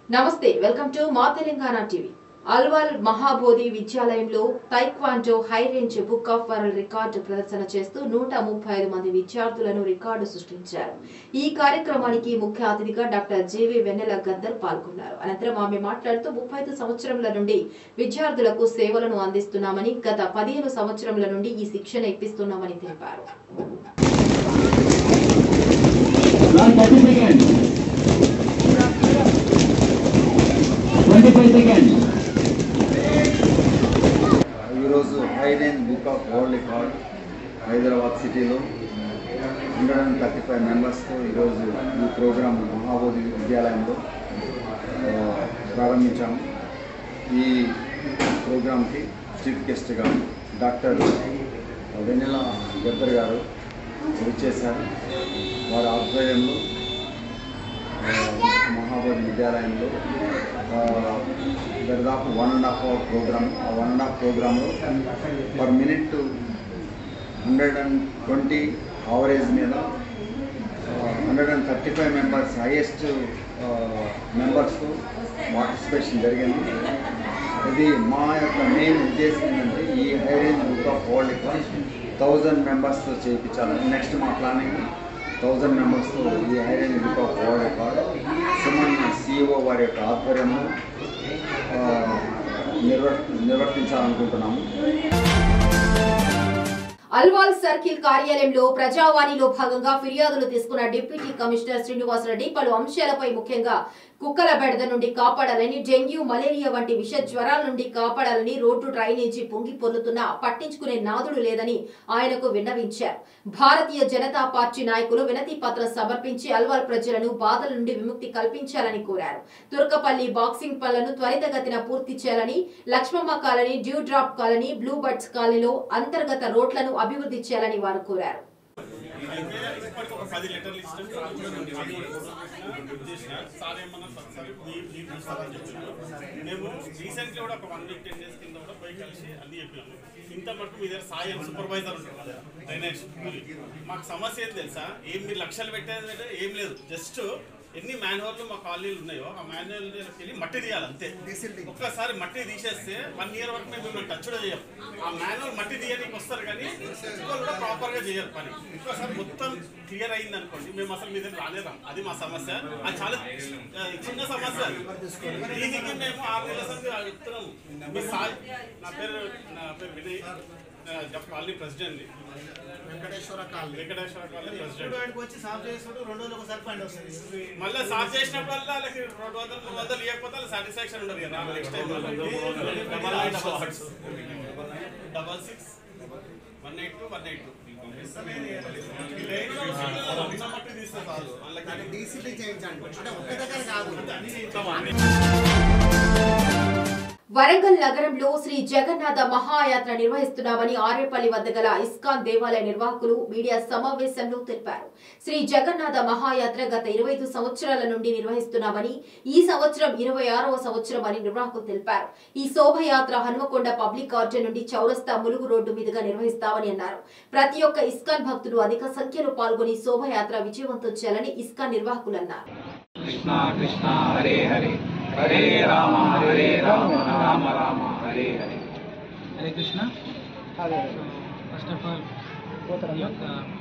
నమస్తే welcome to మా Telangana TV. Alwal Mahabodhi విద్యాలయంలో taekwondo high range book of world record ప్రదర్శన చేస్తూ 135 మంది విద్యార్థులను రికార్డు సృష్టించారు. ఈ కార్యక్రమానికి ముఖ్య అతిథిగా డాక్టర్ జేవి వెన్నెల గద్దర్ పాల్గొన్నారు. అనంతరం ఆమె మాట్లాడుతూ 35 సంవత్సరముల నుండి విద్యార్థులకు సేవలను అందిస్తున్నామని, గత 15 సంవత్సరముల నుండి ఈ శిక్షణ ఇప్పిస్తున్నామని తెలిపారు. ఈరోజు high range book of world record Hyderabad సిటీలో 135 మెంబర్స్తో ఈరోజు ఈ ప్రోగ్రాం మహాబోధి విద్యాలయంలో ప్రారంభించాము. ఈ ప్రోగ్రాంకి చీఫ్ గెస్ట్గా డాక్టర్ వెన్నెల గద్దర్ గారు వచ్చేశారు. వారి ఆధ్వర్యంలో మహాబోధి విద్యాలయంలో దాదాపు 1.5 hour ప్రోగ్రామ్. ఆ 1.5 hour ప్రోగ్రాంలో పర్ మినిట్ 120 యావరేజ్ మీద 135 మెంబర్స్ హైయెస్ట్ మెంబర్స్తో పార్టిసిపేషన్ జరిగింది. ఇది మా యొక్క మెయిన్ ఉద్దేశం ఏంటంటే ఈ high range book of world record 1000 మెంబర్స్తో చేయించాలని. నెక్స్ట్ మా ప్లానింగ్ 1000 మెంబర్స్తో ఈ high range book of world record Suman CEO వారి యొక్క ఆధ్వర్యంలో నిర్వర్తించాలనుకుంటున్నాము. అల్వాల్ సర్కిల్ కార్యాలయంలో ప్రజావాణిలో భాగంగా ఫిర్యాదులు తీసుకున్న డిప్యూటీ కమిషనర్ శ్రీనివాసరెడ్డి పలు అంశాలపై ముఖ్యంగా కుక్కల బెడద నుండి కాపాడాలని, డెంగ్యూ, మలేరియా వంటి విష జ్వరాల నుండి కాపాడాలని, రోడ్డు డ్రైనేజీ పొంగి పొర్లుతున్నా పట్టించుకునే నాదుడు లేదని ఆయనకు విన్నవించారు. భారతీయ జనతా పార్టీ నాయకులు వినతి పత్రం సమర్పించి అల్వాల్ ప్రజలను బాధల నుండి విముక్తి కల్పించాలని కోరారు. తుర్కపల్లి బాక్సింగ్ పనులను త్వరితగతిన పూర్తి చేయాలని, Lakshmamma colony, dew drop colony, blue birds కాలనీలో అంతర్గత రోడ్లను అభివృద్ధి చేయాలని వారు కోరారు. మేము రీసెంట్లీ కూడా ఒక 1 week 10 days కింద కూడా పోయి కలిసి అన్ని చెప్పినాము. ఇంత మటుకు మీ దగ్గర సాయం సూపర్వైజర్ ఉంటుంది డ్రైనేజ్ మాకు సమస్య ఏం తెలుసా, ఏం మీరు లక్షలు పెట్టేది ఏం లేదు. జస్ట్ ఎన్ని మాన్యువల్లు మా కాలనీలు ఉన్నాయో ఆ మాన్యువల్ వెళ్ళి మట్టి తీయాలి అంతే. ఒక్కసారి మట్టి తీసేస్తే 1 year వరకు మేము మిమ్మల్ని టచ్ కూడా చేయం. ఆ మాన్యువల్ మట్టి తీయడానికి వస్తారు కానీ వాళ్ళు కూడా ప్రాపర్గా చేయరు పని. ఒక్కసారి మొత్తం క్లియర్ అయింది అనుకోండి, మేము అసలు మీ దగ్గర రాలేదాం. అది మా సమస్య. అది చాలా చిన్న సమస్య. దీనికి మేము 6 నెలల సంది చెప్తున్నాము. మీ నా పేరు Vinay, colony president, Venkateshwara colony president. వచ్చి సాఫ్ చేసాడు 2 రోజులు ఒకసారి పాయింట్ వస్తుంది. మళ్ళీ సాఫ్ చేసినప్పుడు వల్ల వాళ్ళకి 200 300 ఇవ్వకపోతే వాళ్ళ సాటిస్ఫాక్షన్ ఉండదు కదా. నెక్స్ట్ టైం 66 182 182 డీసీపీ చేయించండి. అంటే ఒక్క దగ్గర కాదు. వరంగల్ నగరంలో శ్రీ జగన్నాథ మహాయాత్ర నిర్వహిస్తున్నామని ఆరేపల్లి వద్ద గల ఇస్కాన్ దేవాలయ నిర్వాహకులు మీడియా సమావేశంలో తెలిపారు. శ్రీ జగన్నాథ మహాయాత్ర గత 25 సంవత్సరాల నుండి నిర్వహిస్తున్నామని, ఈ సంవత్సరం 26వ సంవత్సరం అని నిర్వాహకులు తెలిపారు. ఈ శోభయాత్ర హనుమకొండ పబ్లిక్ గార్డెన్ నుండి చౌరస్తా ములుగు రోడ్డు మీదుగా నిర్వహిస్తామని అన్నారు. ప్రతి ఒక్క ఇస్కాన్ భక్తులు అధిక సంఖ్యలో పాల్గొని శోభయాత్ర విజయవంతం చేయాలని ఇస్కాన్ నిర్వాహకులు అన్నారు. Krishna Krishna Hare Hare Hare Rama Rama Rama Hare Hare. Hare Krishna. First of all ఈ యొక్క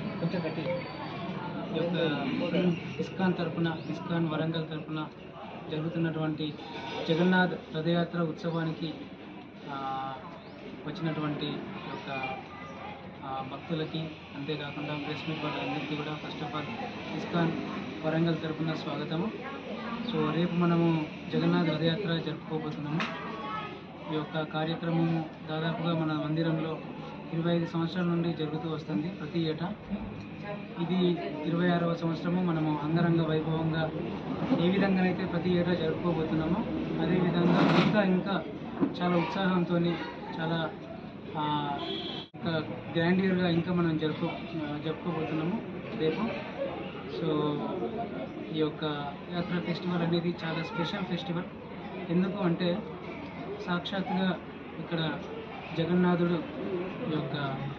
ఇస్కాన్ తరఫున, ఇస్కాన్ వరంగల్ తరఫున జరుగుతున్నటువంటి జగన్నాథ్ రథయాత్ర ఉత్సవానికి వచ్చినటువంటి యొక్క భక్తులకి, అంతేకాకుండా ప్రెస్ మీట్ వాళ్ళందరికీ కూడా first of all ISKCON Warangal తరఫున స్వాగతము. సో రేపు మనము జగన్నాథ్ రథయాత్ర జరుపుకోబోతున్నాము. ఈ యొక్క కార్యక్రమము దాదాపుగా మన మందిరంలో 25 సంవత్సరాల నుండి జరుగుతూ వస్తుంది ప్రతి ఏటా. ఇది 26వ సంవత్సరము. మనము అంగరంగ వైభవంగా ఏ విధంగానైతే ప్రతి ఏటా జరుపుకోబోతున్నామో అదేవిధంగా ఇంకా చాలా ఉత్సాహంతో, చాలా ఇంకా గ్రాండియర్గా ఇంకా మనం జరుపుకోబోతున్నాము రేపు. సో ఈ యొక్క యాత్ర ఫెస్టివల్ అనేది చాలా స్పెషల్ ఫెస్టివల్. ఎందుకు అంటే సాక్షాత్తుగా ఇక్కడ జగన్నాథుడు యొక్క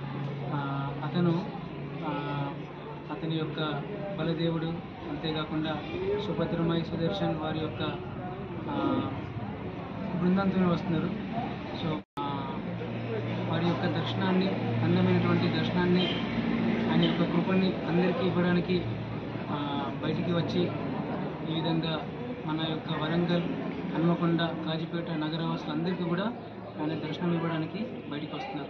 అతని యొక్క బలదేవుడు, అంతేకాకుండా సుభద్రమై సుదర్శన్ వారి యొక్క బృందంతోనే వస్తున్నారు. సో వారి యొక్క దర్శనాన్ని, అందమైనటువంటి దర్శనాన్ని, ఆయన యొక్క కృపని అందరికీ ఇవ్వడానికి బయటికి వచ్చి ఈ విధంగా మన యొక్క వరంగల్, హన్మకొండ, కాజీపేట నగరవాసులందరికీ కూడా ఆయన దర్శనం ఇవ్వడానికి బయటికి వస్తున్నారు.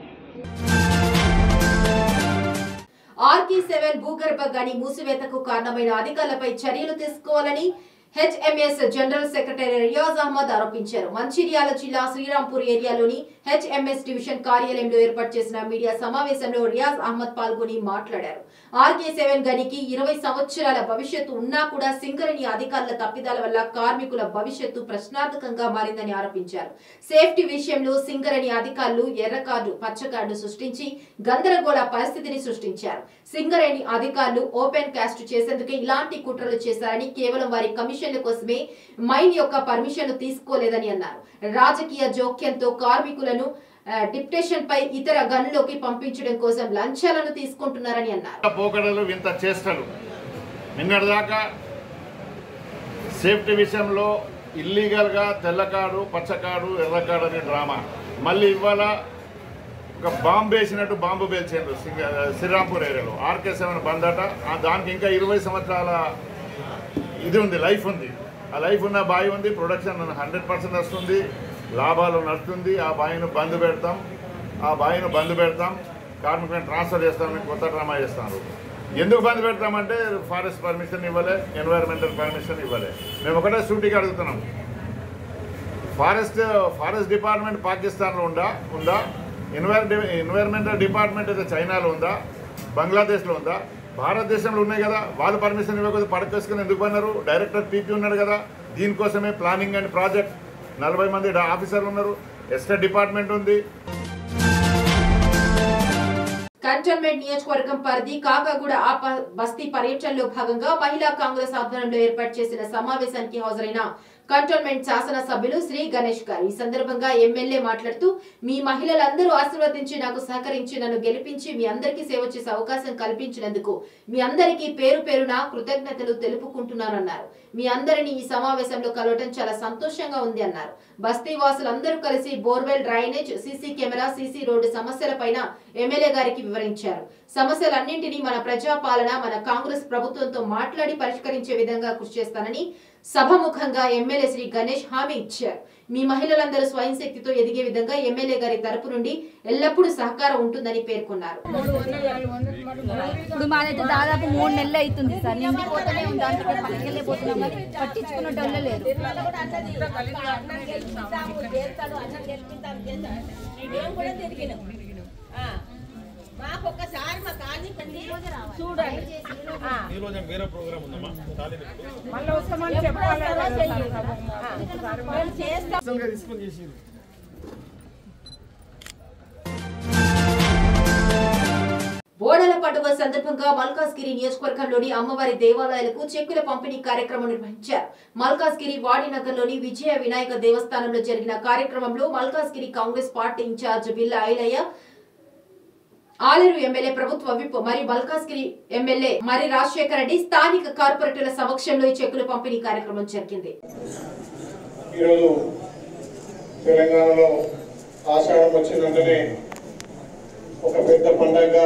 RK7 భూగర్భ గని మూసివేతకు కారణమైన అధికారులపై చర్యలు తీసుకోవాలని HMS general secretary Riyaz Ahmed ఆరోపించారు. మంచిర్యాల జిల్లా శ్రీరాంపూర్ ఏరియాలోని HMS డివిజన్ కార్యాలయంలో ఏర్పాటు చేసిన మీడియా సమావేశంలో రియాజ్ అహ్మద్ పాల్గొని మాట్లాడారు. RK7 గనికి 20 సంవత్సరాల భవిష్యత్తు ఉన్నా కూడా సింగరేణి అధికారుల తప్పిదాల వల్ల కార్మికుల భవిష్యత్తు ప్రశ్నార్థకంగా మారిందని ఆరోపించారు. సేఫ్టీ విషయంలో సింగరేణి అధికారులు ఎర్ర కార్డు, పచ్చ కార్డు సృష్టించి గందరగోళ పరిస్థితిని సృష్టించారు. సింగరేణి అధికారులు ఓపెన్ కాస్ట్ చేసేందుకే ఇలాంటి కుట్రలు చేశారని, కేవలం వారి కమిషన్ల కోసమే మైన్ యొక్క పర్మిషన్ తీసుకోలేదని అన్నారు. రాజకీయ జోక్యంతో కార్మికులను డిప్టేషన్ పై ఇతర గనుల్లోకి పంపించడం కోసం లంచాలను తీసుకుంటున్నారని అన్నారు. పోకడలు, వింత చేష్టలు. నిన్నటిదాకా సేఫ్టీ విషయంలో ఇల్లీగల్గా తెల్లకాడు, పచ్చకాడు, ఎర్రకాడు అనే డ్రామా. మళ్ళీ ఇవాళ ఒక బాంబు వేసినట్టు బాంబు పేల్చారు శ్రీరాంపూర్ ఏరియాలో. RK7 బంద్ అట. దానికి ఇంకా 20 సంవత్సరాల ఇది ఉంది, లైఫ్ ఉంది. ఆ లైఫ్ ఉన్న బావి ఉంది, ప్రొడక్షన్ 100% వస్తుంది, లాభాలు నడుస్తుంది. ఆ బావిని బంద్ పెడతాం, కార్మికులను ట్రాన్స్ఫర్ చేస్తామని కొత్త డ్రామా చేస్తున్నారు. ఎందుకు బంద్ పెడతామంటే ఫారెస్ట్ పర్మిషన్ ఇవ్వలే, ఎన్వైరన్మెంటల్ పర్మిషన్ ఇవ్వలే. మేము ఒకటే సూటిగా అడుగుతున్నాం, ఫారెస్ట్ డిపార్ట్మెంట్ పాకిస్తాన్లో ఉందా? ఎన్వైరన్మెంటల్ డిపార్ట్మెంట్ అయితే చైనాలో ఉందా, బంగ్లాదేశ్లో ఉందా? భారతదేశంలో ఉన్నాయి కదా. వాళ్ళు పర్మిషన్ ఇవ్వకపోతే పడకేసుకుని ఎందుకు పన్నారు? డైరెక్టర్ టీపీ ఉన్నాడు కదా. దీనికోసమే ప్లానింగ్ అండ్ ప్రాజెక్ట్ 40 మంది ఆఫీసర్లు ఉన్నారు. ఎస్టేట్ డిపార్ట్మెంట్ ఉంది. కంటోన్మెంట్ నియోజకవర్గం పరిధి కాకాగూడ బస్తీ పర్యటనలో భాగంగా మహిళా కాంగ్రెస్ ఆధ్వర్యంలో ఏర్పాటు చేసిన సమావేశానికి హాజరైన కంటోన్మెంట్ శాసనసభ్యులు శ్రీ గణేష్ గారు ఈ సందర్భంగా ఎమ్మెల్యే మాట్లాడుతూ, మీ మహిళలందరూ ఆశీర్వదించి నాకు సహకరించి నన్ను గెలిపించి మీ అందరికీ సేవ చేసే అవకాశం కల్పించినందుకు మీ అందరికీ పేరు పేరున కృతజ్ఞతలు తెలుపుకుంటున్నానన్నారు. మీ అందరినీ ఈ సమావేశంలో కలవటం చాలా సంతోషంగా ఉంది అన్నారు. బస్తీ వాసులందరూ కలిసి borewell, drainage, CC camera, CC road సమస్యలపైన ఎమ్మెల్యే గారికి వివరించారు. సమస్యలన్నింటినీ మన ప్రజాపాలన, మన కాంగ్రెస్ ప్రభుత్వంతో మాట్లాడి పరిష్కరించే విధంగా కృషి చేస్తానని సభముఖంగా ఎమ్మెల్యే శ్రీ గణేష్ హామీ ఇచ్చారు. మీ మహిళలందరూ స్వయం శక్తితో ఎదిగే విధంగా ఎమ్మెల్యే గారి తరపు నుండి ఎల్లప్పుడూ సహకారం ఉంటుందని పేర్కొన్నారు. ఇప్పుడు మాదైతే దాదాపు 3 నెలలు అవుతుంది సార్, నిండిపోతూనే ఉంది. దాంట్లో పనికెళ్ళిపోతున్నాం కానీ పట్టించుకున్నట్టు లేరు. మాకొక్కసారి మా కాలనీ చూడండి. ఈ రోజు వేరే ప్రోగ్రామ్ ఉందమ్మా, మళ్ళీ వస్తామని చెప్పాలి. బోనాల పండుగ సందర్భంగా మల్కాజ్గిరి నియోజకవర్గంలోని అమ్మవారి దేవాలయాలకు చెక్కుల పంపిణీ కార్యక్రమం నిర్వహించారు. మల్కాజ్గిరి వాడినగర్లోని విజయ వినాయక దేవస్థానంలో జరిగిన కార్యక్రమంలో Malkajgiri Congress party in-charge Billa Ilaiah, Aleru MLA ప్రభుత్వ విప్ మరియు మల్కాజ్గిరి ఎమ్మెల్యే మరి రాజశేఖర రెడ్డి స్థానిక కార్పొరేటర్ల సమక్షంలో ఈ చెక్కుల పంపిణీ కార్యక్రమం జరిగింది. ఈరోజు తెలంగాణలో ఆషాఢం వచ్చిందంటేనే ఒక పెద్ద పండగ.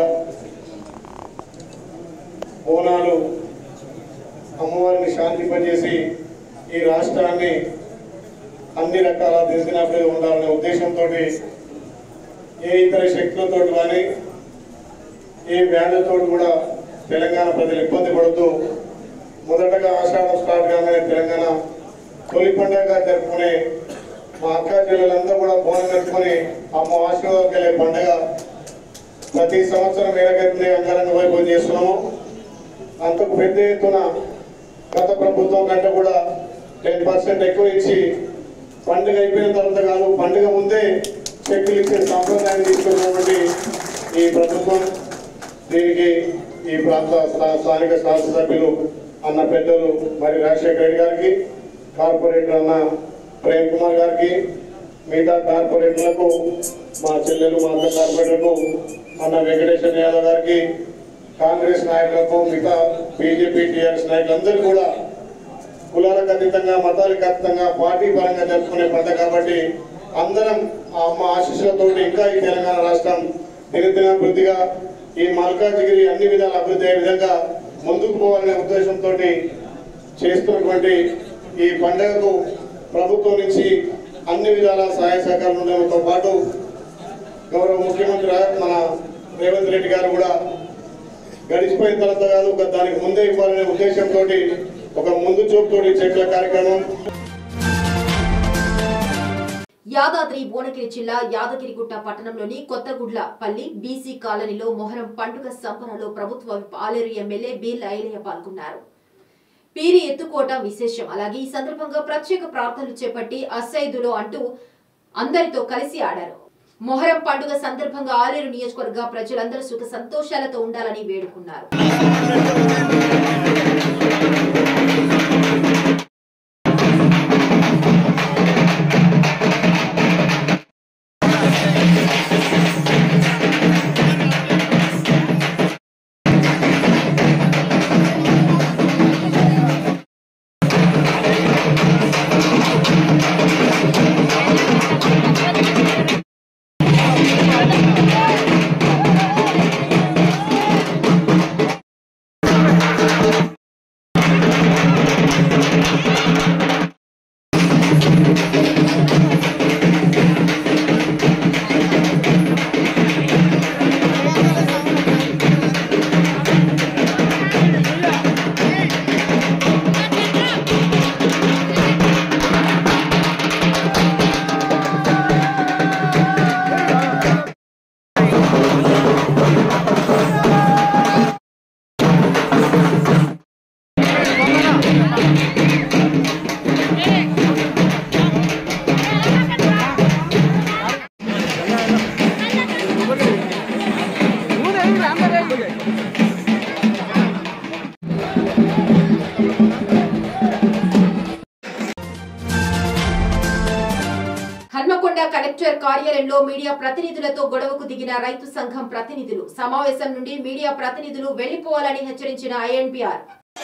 బోనాలు అమ్మవారిని శాంతింపజేసి ఈ రాష్ట్రాన్ని అన్ని రకాల దిశనాభివృద్ధి ఉండాలనే ఉద్దేశంతో ఏ ఇతర శక్తులతో కానీ ఏ వ్యాధులతో కూడా తెలంగాణ ప్రజలు ఇబ్బంది పడుతూ మొదటగా ఆషాఢం స్టార్ట్ కాగానే తెలంగాణ తొలి పండుగగా జరుపుకునే మా అక్క చెల్లెలందరూ కూడా బోనం జరుపుకొని అమ్మ ఆశీర్వాదం కలిగే పండుగ ప్రతి సంవత్సరం మేరకెత్తునే అంగరంగ వైభవం చేస్తున్నాము. అంతకు పెద్ద ఎత్తున గత ప్రభుత్వం కంటే కూడా 10% ఎక్కువ ఇచ్చి పండుగ అయిపోయిన తర్వాత కాదు, పండుగ ముందే చెక్కులు ఇచ్చే సంప్రదాయాన్ని తీసుకున్నటువంటి ఈ ప్రభుత్వం, దీనికి ఈ ప్రాంత స్థానిక శాసనసభ్యులు అన్న పెద్దలు మరి రాజశేఖర రెడ్డి గారికి, కార్పొరేటర్ అన్న ప్రేమ్ కుమార్ గారికి, మిగతా కార్పొరేటర్లకు, మా చెల్లెలు మా అక్క కార్పొరేటర్లకు అన్న వెంకటేశ్వర యాదవ్ గారికి, కాంగ్రెస్ నాయకులకు, మిగతా బీజేపీ టీఆర్ఎస్ నాయకులందరూ కూడా కులాలకు అతీతంగా మతాలకు అతీతంగా పార్టీ పరంగా జరుపుకునే పండుగ కాబట్టి అందరం అమ్మ ఆశీస్సులతోటి ఇంకా ఈ తెలంగాణ రాష్ట్రం దినదినాభివృద్ధిగా ఈ మల్కాజిగిరి అన్ని విధాల అభివృద్ధి అయ్యే విధంగా ముందుకు పోవాలనే ఉద్దేశంతో చేస్తున్నటువంటి ఈ పండుగకు ప్రభుత్వం నుంచి అన్ని విధాల సహాయ సహకారాలు ఉండడంతో పాటు గౌరవ ముఖ్యమంత్రి మన రేవంత్ రెడ్డి గారు కూడా గడిచిపోయిన తర్వాత కాదు దానికి ముందే ఇవ్వాలనే ఉద్దేశంతో ఒక ముందు చూపుతోటి చెట్ల కార్యక్రమం. యాదాద్రి భువనగిరి జిల్లా యాదగిరిగుట్ట పట్టణంలోని కొత్తగుడ్లపల్లి బీసీ కాలనీలో మొహరం పండుగ సంబరాల్లో ప్రభుత్వ ఆలేరు ఎమ్మెల్యే బీర్ల ఐలయ్య పాల్గొన్నారు. పీరి ఎత్తుకోవటం విశేషం. అలాగే ఈ సందర్భంగా ప్రత్యేక ప్రార్థనలు చేపట్టి అస్సైదులో అంటూ అందరితో కలిసి ఆడారు. మొహరం పండుగ సందర్భంగా ఆలేరు నియోజకవర్గ ప్రజలందరూ సుఖ సంతోషాలతో ఉండాలని వేడుకున్నారు. హన్మకొండ కలెక్టర్ కార్యాలయంలో మీడియా ప్రతినిధులతో గొడవకు దిగిన రైతు సంఘం ప్రతినిధులు. సమావేశం నుండి మీడియా ప్రతినిధులు వెళ్లిపోవాలని హెచ్చరించిన ఐఎన్పిఆర్.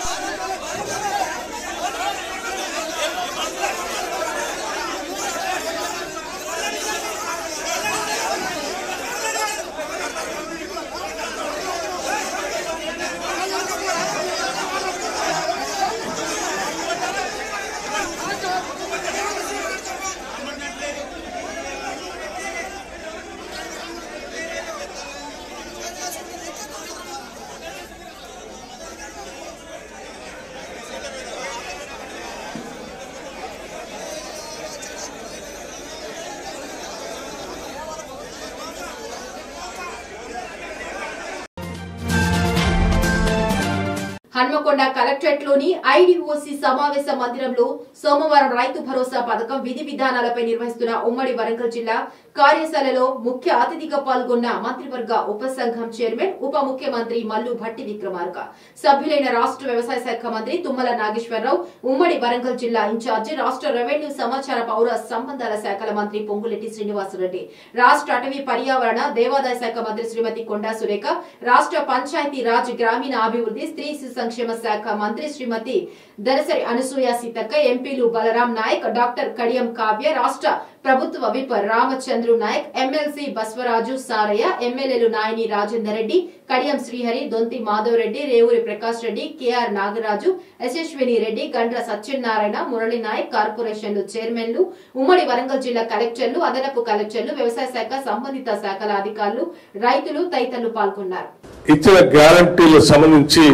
హన్మకొండ కలెక్టరేట్ లోని ఐడిఓసి సమావేశ మందిరంలో సోమవారం రైతు భరోసా పథకం విధి విధానాలపై నిర్వహిస్తున్న ఉమ్మడి వరంగల్ జిల్లా కార్యశాలలో ముఖ్య అతిథిగా పాల్గొన్న మంత్రివర్గ ఉపసంఘం చైర్మన్ ఉప ముఖ్యమంత్రి మల్లు భట్టి విక్రమార్క, సభ్యులైన రాష్ట్ర వ్యవసాయ శాఖ మంత్రి తుమ్మల నాగేశ్వరరావు, ఉమ్మడి వరంగల్ జిల్లా ఇన్ఛార్జి రాష్ట్ర రెవెన్యూ సమాచార పౌర సంబంధాల శాఖల మంత్రి పొంగులెట్టి శ్రీనివాసరెడ్డి, రాష్ట్ర అటవీ పర్యావరణ దేవాదాయ శాఖ మంత్రి శ్రీమతి కొండా సురేఖ, రాష్ట్ర పంచాయతీ రాజ్ గ్రామీణ అభివృద్ధి స్త్రీ సంక్షేమ శాఖ మంత్రి శ్రీమతి దనసరి అనసూయ సీతక్క, ఎంపీలు బలరాం నాయక్, డాక్టర్ కడియం కావ్య, రాష్ట్ర ప్రభుత్వ విప్ రామచంద్రు నాయక్, ఎమ్మెల్సీ బస్వరాజు సారయ్య, ఎమ్మెల్యేలు నాయని రాజేందర్ రెడ్డి, కడియం శ్రీహరి, దొంతి మాధవ్ రెడ్డి, రేవూరి ప్రకాష్ రెడ్డి, కెఆర్ నాగరాజు, యశస్విని రెడ్డి, గండ్ర సత్యనారాయణ, మురళి నాయక్, కార్పొరేషన్లు చైర్మన్లు, ఉమ్మడి వరంగల్ జిల్లా కలెక్టర్లు, అదనపు కలెక్టర్లు, వ్యవసాయ శాఖ సంబంధిత శాఖల అధికారులు, రైతులు తదితరులు పాల్గొన్నారు. ఇచ్చిన గ్యారంటీలకు సంబంధించి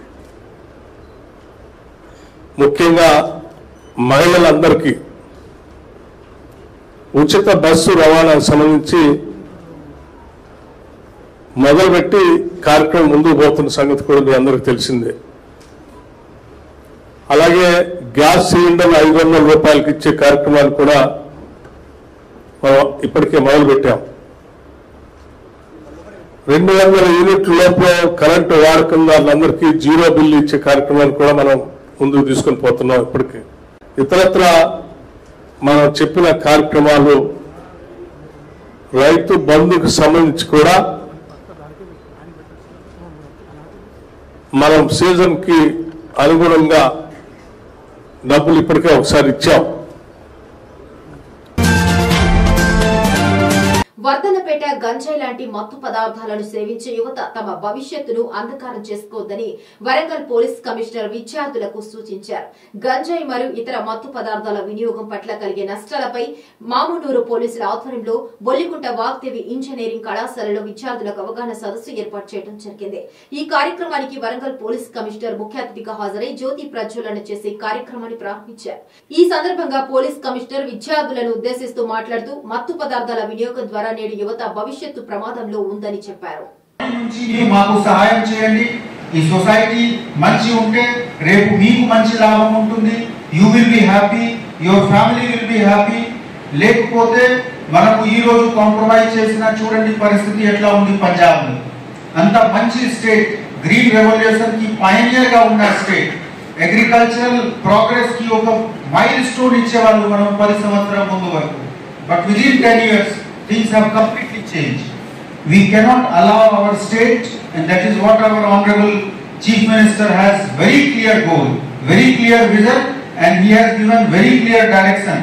ముఖ్యంగా మహిళలందరికీ ఉచిత బస్సు రవాణాకు సంబంధించి మొదలుపెట్టి కార్యక్రమం ముందుకు పోతున్న సంగతి కూడా మీ అందరికీ తెలిసిందే. అలాగే గ్యాస్ సిలిండర్లు 500 రూపాయలకి ఇచ్చే కార్యక్రమాన్ని కూడా మనం ఇప్పటికే మొదలుపెట్టాం. 200 యూనిట్ల లోపు కరెంటు వాడకం వాళ్ళందరికీ జీరో బిల్లు ఇచ్చే కార్యక్రమాన్ని కూడా మనం ముందుకు తీసుకొని పోతున్నాం. ఇప్పటికీ ఇతరత్ర మనం చెప్పిన కార్యక్రమాలు రైతు బంధుకు సంబంధించి కూడా మనం సీజన్ కి అనుగుణంగా డబ్బులు ఇప్పటికే ఒకసారి ఇచ్చాం. వర్ధనపేట గంజాయి లాంటి మత్తు పదార్థాలను సేవించే యువత తమ భవిష్యత్తును అంధకారం చేసుకోవద్దని వరంగల్ పోలీస్ కమిషనర్ విద్యార్థులకు సూచించారు. గంజాయి మరియు ఇతర మత్తు పదార్థాల వినియోగం పట్ల కలిగే నష్టాలపై మామునూరు పోలీసుల ఆధ్వర్యంలో బొల్లికుంట వాగ్దేవి ఇంజనీరింగ్ కళాశాలలో విద్యార్థులకు అవగాహన సదస్సు ఏర్పాటు చేయడం జరిగింది. ఈ కార్యక్రమానికి వరంగల్ పోలీస్ కమిషనర్ ముఖ్య అతిథిగా హాజరై జ్యోతి ప్రజ్వలన చేసి కార్యక్రమాన్ని ప్రారంభించారు. ఈ సందర్భంగా పోలీస్ కమిషనర్ విద్యార్థులను ఉద్దేశిస్తూ మాట్లాడుతూ మత్తు పదార్థాల వినియోగం ద్వారా నేడు యువత భవిష్యత్తు ప్రమాదంలో ఉందని చెప్పారు. మాకు సహాయం చేయండి. ఈ సొసైటీ మంచి ఉంటే రేపు మీకు మంచి లాభం ఉంటుంది. You will be happy, your family will be happy. లేకపోతే మనకు ఈ రోజు కాంప్రమైజ్ చేసిన చూడండి పరిస్థితి ఎట్లా ఉంది. పంజాబ్ అంత మంచి స్టేట్, గ్రీన్ రెవల్యూషన్ కి పయనియర్ గా ఉన్న స్టేట్, అగ్రికల్చరల్ ప్రోగ్రెస్ కి ఒక మైల్ స్టోన్ ఇచ్చేవాళ్ళు మనం 10 సంవత్సరాల ముందు వరకు. But within 10 years things have completely changed. We cannot allow our state, and that is what our honorable Chief Minister has very clear goal, very clear vision, and he has given very clear direction.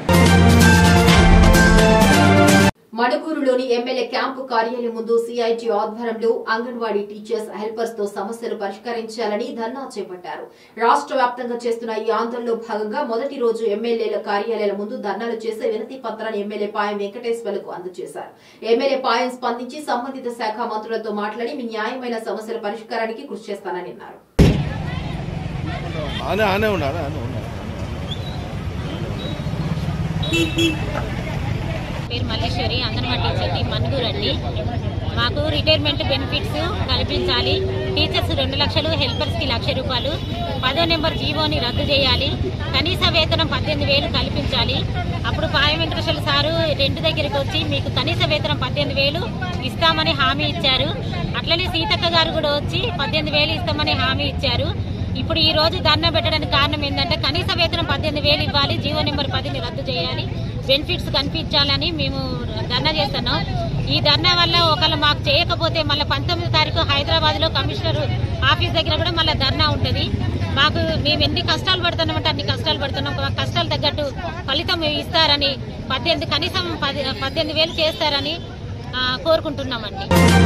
మణుగూరులోని MLA camp కార్యాలయం ముందు CIT ఆధ్వర్యంలో anganwadi teachers helpers తో సమస్యలు పరిష్కరించాలని ధర్నా చేపట్టారు. రాష్ట్ర వ్యాప్తంగా చేస్తున్న ఈ ఆందోళనలో భాగంగా మొదటి రోజు ఎమ్మెల్యేల కార్యాలయాల ముందు ధర్నాలు చేసే వినతి పత్రాన్ని ఎమ్మెల్యే పాయం వెంకటేశ్వర్లకు అందజేశారు. ఎమ్మెల్యే పాయం స్పందించి సంబంధిత శాఖ మంత్రులతో మాట్లాడి మీ న్యాయమైన సమస్యల పరిష్కారానికి కృషి చేస్తానని అన్నారు. పేరు మల్లేశ్వరి, అంగన్వాడీ టీచర్ని, మణుగూరు అండి. మాకు రిటైర్మెంట్ బెనిఫిట్స్ కల్పించాలి. టీచర్స్ 2 లక్షలు, హెల్పర్స్కి 1 లక్ష రూపాయలు. 10వ నెంబర్ జీవోని రద్దు చేయాలి. కనీస వేతనం 18,000 కల్పించాలి. అప్పుడు పాయ వెంకటేశ్వర సారు రెంట్ దగ్గరికి వచ్చి మీకు కనీస వేతనం 18,000 ఇస్తామని హామీ ఇచ్చారు. అట్లనే సీతక్క గారు కూడా వచ్చి 18,000 ఇస్తామని హామీ ఇచ్చారు. ఇప్పుడు ఈ రోజు ధర్నా పెట్టడానికి కారణం ఏంటంటే కనీస వేతనం 18,000 ఇవ్వాలి, జీవో నెంబర్ 10ని రద్దు చేయాలి, బెనిఫిట్స్ కనిపించాలని మేము ధర్నా చేస్తున్నాం. ఈ ధర్నా వల్ల ఒకళ్ళు మాకు చేయకపోతే మళ్ళీ 19వ తారీఖు హైదరాబాద్ లో కమిషనర్ ఆఫీస్ దగ్గర కూడా మళ్ళీ ధర్నా ఉంటుంది. మాకు మేము ఎన్ని కష్టాలు పడుతున్నామంటే అన్ని కష్టాలు పడుతున్నాం. కష్టాలు తగ్గట్టు ఫలితం ఇస్తారని కనీసం 18,000 చేస్తారని కోరుకుంటున్నామండి.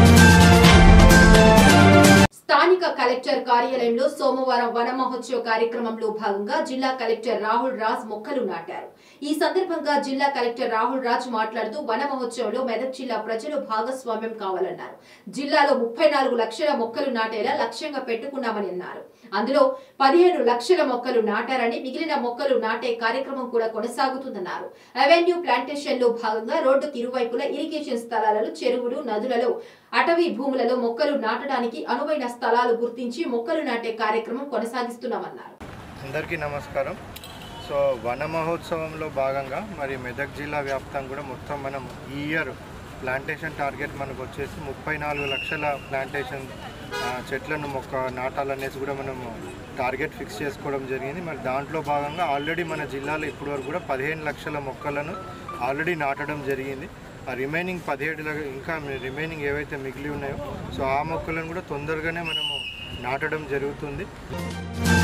స్థానిక కలెక్టర్ కార్యాలయంలో సోమవారం వన మహోత్సవ కార్యక్రమంలో భాగంగా జిల్లా కలెక్టర్ రాహుల్ రాజ్ మొక్కలు నాటారు. ఈ సందర్భంగా జిల్లా కలెక్టర్ రాహుల్ రాజ్ మాట్లాడుతూ వన మహోత్సవంలో మెదక్ జిల్లా ప్రజలు భాగస్వామ్యం కావాలన్నారు. జిల్లాలో 34 లక్షల మొక్కలు నాటేలా లక్ష్యంగా పెట్టుకున్నామని అన్నారు. అందులో 15 లక్షల మొక్కలు నాటారని, మిగిలిన మొక్కలు నాటే కార్యక్రమం కూడా కొనసాగుతుందన్నారు. అవెన్యూ ప్లాంటేషన్ లో భాగంగా రోడ్డుకి ఇరువైపులా ఇరిగేషన్ స్థలాలలో, చెరువులు, నదులలో, అటవీ భూములలో మొక్కలు నాటడానికి అనువైన స్థలాలు గుర్తించి మొక్కలు నాటే కార్యక్రమం కొనసాగిస్తున్నామన్నారు. అందరికీ నమస్కారం. సో వన మహోత్సవంలో భాగంగా మరి మెదక్ జిల్లా వ్యాప్తంగా కూడా మొత్తం మనం ఈ ఇయర్ ప్లాంటేషన్ టార్గెట్ మనకు వచ్చేసి 34 లక్షల ప్లాంటేషన్ చెట్లను మొక్క నాటాలనేసి కూడా మనం టార్గెట్ ఫిక్స్ చేసుకోవడం జరిగింది. మరి దాంట్లో భాగంగా ఆల్రెడీ మన జిల్లాలో ఇప్పటివరకు కూడా 15 లక్షల మొక్కలను ఆల్రెడీ నాటడం జరిగింది. ఆ రిమైనింగ్ 17 ఇంకా రిమైనింగ్ ఏవైతే మిగిలి ఉన్నాయో సో ఆ మొక్కలను కూడా తొందరగానే మనము నాటడం జరుగుతుంది.